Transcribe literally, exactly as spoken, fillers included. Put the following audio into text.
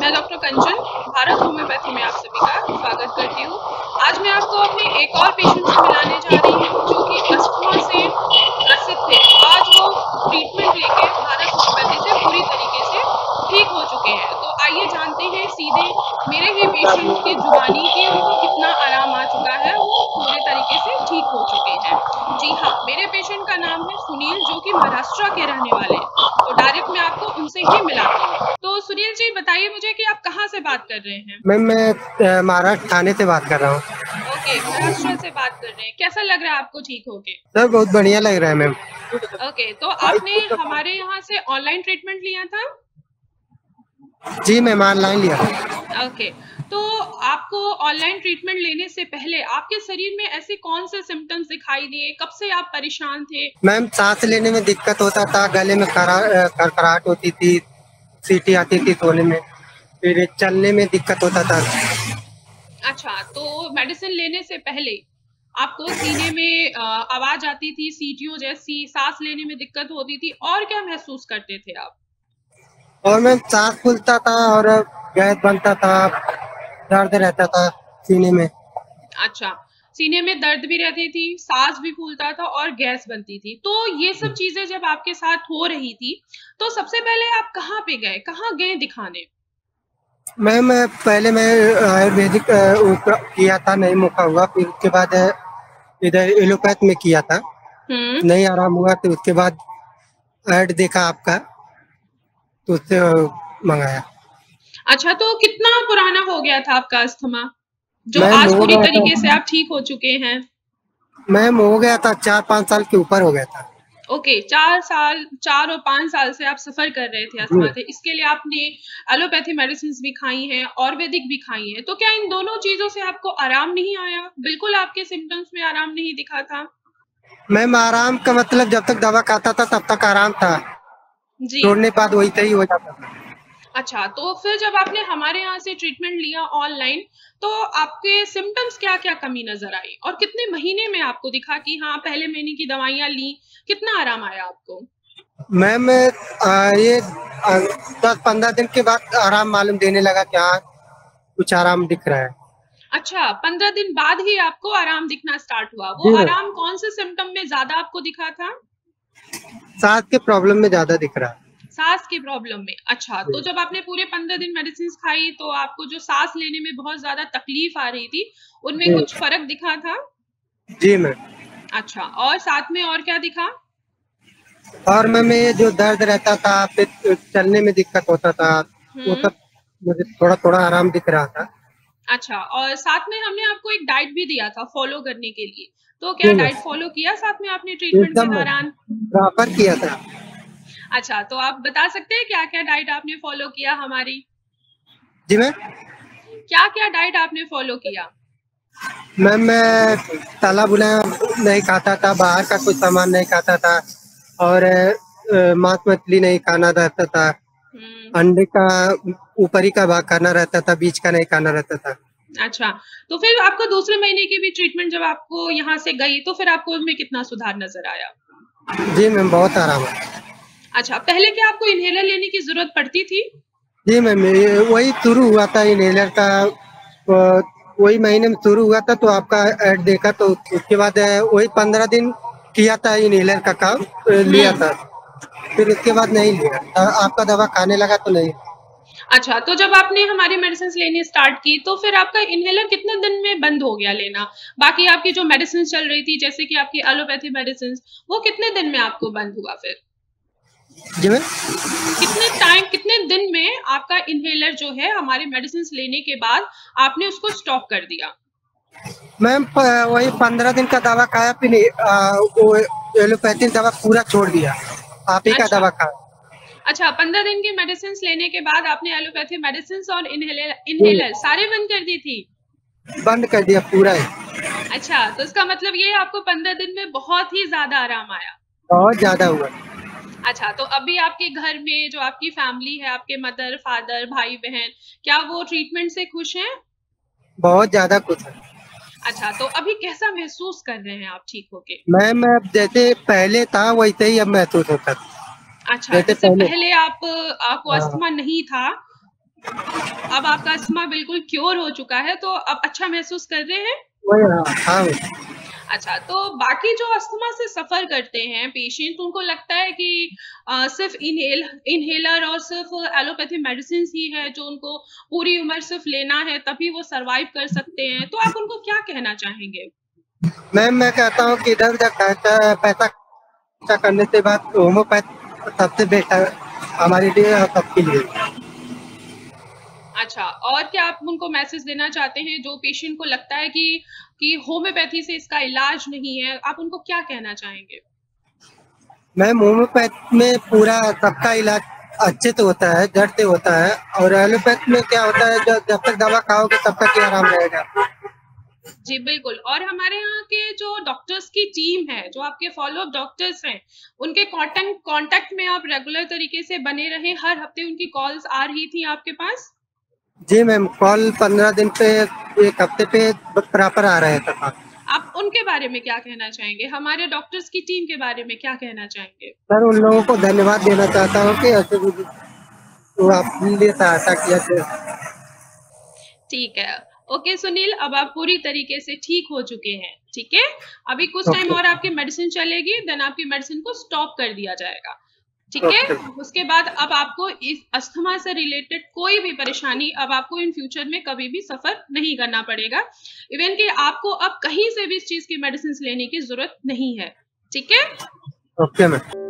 मैं डॉक्टर कंचन, भारत होम्योपैथी में आप सभी का स्वागत करती हूँ। आज मैं आपको अपने एक और पेशेंट से मिलाने जा रही हूँ जो कि अस्थमा से ग्रसित थे। आज वो ट्रीटमेंट लेके भारत होम्योपैथी से पूरी तरीके से ठीक हो चुके हैं। तो आइए जानते हैं सीधे मेरे ही पेशेंट की जुबानी कि उनको कितना आराम आ चुका है, वो पूरे तरीके से ठीक हो चुके हैं। जी हाँ, मेरे पेशेंट का नाम है सुनील, जो कि महाराष्ट्र के रहने वाले हैं। तो डायरेक्ट मैं आपको उनसे ही मिलाती हूँ। तो सुनील जी, बताइए मुझे कि आप कहाँ से बात कर रहे हैं? मैम मैं महाराष्ट्र थाने से बात कर रहा हूँ। ओके, महाराष्ट्र से बात कर रहे हैं। कैसा लग रहा है आपको ठीक होके? सर बहुत बढ़िया लग रहा है मैम। ओके, तो आपने हमारे यहाँ से ऑनलाइन ट्रीटमेंट लिया था? जी मैम ऑनलाइन लिया। ओके, तो आपको ऑनलाइन ट्रीटमेंट लेने से पहले आपके शरीर में ऐसे कौन से सिम्टम्स दिखाई दिए? कब से आप परेशान थे? मैम सांस लेने में दिक्कत होता था, गले में खरखराहट होती थी, सीटी आती थी सोने में, फिर चलने में दिक्कत होता था। अच्छा, तो मेडिसिन लेने से पहले आपको सीने में अ, आवाज आती थी, सीटियों जैसी, सांस लेने में दिक्कत होती थी, और क्या महसूस करते थे आप? और मैम सांस फूलता था और गैस बनता था, दर्द रहता था सीने में। अच्छा, सीने में दर्द भी रहती थी, सांस भी फूलता था और गैस बनती थी। तो ये सब चीजें जब आपके साथ हो रही थी, तो सबसे पहले आप कहाँ पे गए, कहाँ गए दिखाने? मैम पहले मैं आयुर्वेदिक किया था, नहीं मुका हुआ, फिर उसके बाद इधर एलोपैथ में किया था, हम्म। नहीं आराम हुआ, तो उसके बाद ऐड देखा आपका, तो उससे मंगाया। अच्छा, तो कितना पुराना हो गया था आपका अस्थमा, जो मैम आज हो पूरी गया था तरीके से आप ठीक हो चुके हैं? मैम हो गया था चार पाँच साल के ऊपर हो गया था। ओके, चार साल चार और पाँच साल से आप सफ़र कर रहे थे जी अस्थमा से। इसके लिए आपने एलोपैथी मेडिसिन्स भी खाई हैं, आयुर्वेदिक भी खाई हैं। तो क्या इन दोनों चीज़ों से आपको आराम नहीं आया? बिल्कुल आपके सिम्पटम्स में आराम नहीं दिखा था? मैम आराम का मतलब जब तक दवा खाता था तब तक आराम था, जी। छोड़ने के बाद वही सही हो जाता था। अच्छा, तो फिर जब आपने हमारे यहाँ से ट्रीटमेंट लिया ऑनलाइन, तो आपके सिम्पटम्स क्या-क्या कमी नज़र आई? और कितने महीने में आपको दिखा कि हाँ, पहले महीने की दवाइयाँ ली, कितना आराम आया आपको? मैम आ, ये दस पंद्रह दिन के बाद आराम मालूम देने लगा कि हाँ कुछ आराम दिख रहा है। अच्छा, पंद्रह दिन बाद ही आपको आराम दिखना स्टार्ट हुआ। वो जी मैम, आराम कौन से सिम्पटम में ज़्यादा आपको दिखा था? सांस के प्रॉब्लम में ज्यादा दिख रहा है। सांस की प्रॉब्लम में। अच्छा, तो जी जब आपने पूरे पंद्रह दिन मेडिसिन खाई, तो आपको जो सांस लेने में बहुत ज्यादा तकलीफ आ रही थी, उनमें जी कुछ फर्क दिखा था? जी मैम। अच्छा, और साथ में और क्या दिखा? और मैम ये जो दर्द रहता था, फिर चलने में दिक्कत होता था, वो हम्म। सब मुझे थोड़ा थोड़ा आराम दिख रहा था। अच्छा, और साथ में हमने आपको एक डाइट भी दिया था फॉलो करने के लिए। तो क्या जी मैम, डाइट फॉलो किया साथ में आपने ट्रीटमेंट के एकदम मैम दौरान? प्रॉपर किया था। अच्छा, तो आप बता सकते हैं क्या क्या डाइट आपने फॉलो किया हमारी? जी मैम। क्या क्या डाइट आपने फॉलो किया? मैम मैं तला भुना नहीं खाता था, बाहर का कुछ सामान नहीं खाता था, और अ, मांस मछली नहीं खाना रहता था, हम्म। अंडे का ऊपरी का भाग खाना रहता था, बीच का नहीं खाना रहता था। अच्छा, तो फिर आपको दूसरे महीने की भी ट्रीटमेंट जब आपको यहाँ से गई, तो फिर आपको उसमें कितना सुधार नज़र आया? जी मैम बहुत आराम है। अच्छा, पहले क्या आपको इन्हेलर लेने की ज़रूरत पड़ती थी? जी मैम ये वही शुरू हुआ था इनहेलर का, अ, वही महीने में शुरू हुआ था, तो आपका ऐड देखा, तो उसके बाद अ, वही पंद्रह दिन किया था इनहेलर का काम, अ, लिया हुँ। था, फिर उसके बाद नहीं लिया। अ, आपका दवा खाने लगा तो नहीं। अच्छा, तो जब आपने हमारी मेडिसिन्स लेनी स्टार्ट की, तो फिर आपका इन्हेलर कितने दिन में बंद हो गया लेना? बाकी आपकी जो मेडिसिन्स चल रही थी, जैसे कि आपकी एलोपैथी मेडिसिन्स, वो कितने दिन में आपको बंद हुआ फिर? जी मैम। कितने टाइम कितने दिन में आपका इन्हेलर जो है हमारी मेडिसिन्स लेने के बाद आपने उसको स्टॉप कर दिया? मैम प- वही पंद्रह दिन का दवा खाया, फिर नहीं, आ, वो एलोपैथिक दवा पूरा छोड़ दिया, आप ही का अच्छा। दवा खाया। अच्छा, पंद्रह दिन की मेडिसिन्स लेने के बाद आपने एलोपैथी मेडिसिन्स और इन्हेलर जी, इन्हेलर सारे बंद कर दी थी? बंद कर दिया पूरा ही। अच्छा, तो इसका मतलब ये आपको पंद्रह दिन में बहुत ही ज़्यादा आराम आया। बहुत ज्यादा हुआ। अच्छा, तो अभी आपके घर में जो आपकी फैमिली है, आपके मदर, फादर, भाई-बहन, क्या वो ट्रीटमेंट से खुश हैं? बहुत ज्यादा कुछ है। अच्छा, तो अभी कैसा महसूस कर रहे हैं आप ठीक होके? मैम अब जैसे पहले था वैसे ही अब महसूस होता था, अच्छा, जैसे जैसे पहले। पहले आप आपको हाँ अस्थमा नहीं था, अब आपका अस्थमा बिल्कुल क्योर हो चुका है, तो अब अच्छा महसूस कर रहे हैं? वही हाँ हाँ। अच्छा, तो बाकी जो अस्थमा से सफर करते हैं पेशेंट, उनको लगता है कि अ, सिर्फ इनहेल इनहेलर और सिर्फ एलोपैथी मेडिसिन ही है जो उनको पूरी उम्र सिर्फ लेना है तभी वो सरवाइव कर सकते हैं, तो आप उनको क्या कहना चाहेंगे? मैम मैं कहता हूँ कि इधर उधर खर्चा पैसा खर्चा करने से बाद होम्योपैथ सबसे बेस्ट है हमारे लिए और सबके लिए। अच्छा, और क्या आप उनको मैसेज देना चाहते हैं जो पेशेंट को लगता है कि कि होम्योपैथी से इसका इलाज नहीं है, आप उनको क्या कहना चाहेंगे? मैम होम्योपैथ में पूरा सबका इलाज अच्छे से होता है, जड़ से होता है, और एलोपैथ में क्या होता है जब जब तक दवा खाओगे तब तक ही आराम रहेगा। जी बिल्कुल, और हमारे यहाँ के जो डॉक्टर्स की टीम है, जो आपके फॉलो अप डॉक्टर्स हैं, उनके कांटेक्ट कांटेक्ट में आप रेगुलर तरीके से बने रहे, हर हफ्ते उनकी कॉल्स आ रही थी आपके पास? जी मैम, कॉल पंद्रह दिन पे एक हफ्ते पे प्रॉपर आ रहे थे। आप उनके बारे में क्या कहना चाहेंगे? हमारे डॉक्टर्स की टीम के बारे में क्या कहना चाहेंगे? सर उन लोगों को धन्यवाद देना चाहता हूँ कि ऐसे वो आपके लिए सहायता किया थे। ठीक है। ओके सुनील, अब आप पूरी तरीके से ठीक हो चुके हैं, ठीक है? अभी कुछ टाइम ओके और आपकी मेडिसिन चलेगी, देन आपकी मेडिसिन को स्टॉप कर दिया जाएगा, ठीक है? ओके उसके बाद अब आपको इस अस्थमा से रिलेटेड कोई भी परेशानी अब आपको इन फ्यूचर में कभी भी सफर नहीं करना पड़ेगा। इवन कि आपको अब कहीं से भी इस चीज की मेडिसिन लेने की जरूरत नहीं है, ठीक है? Okay ma'am.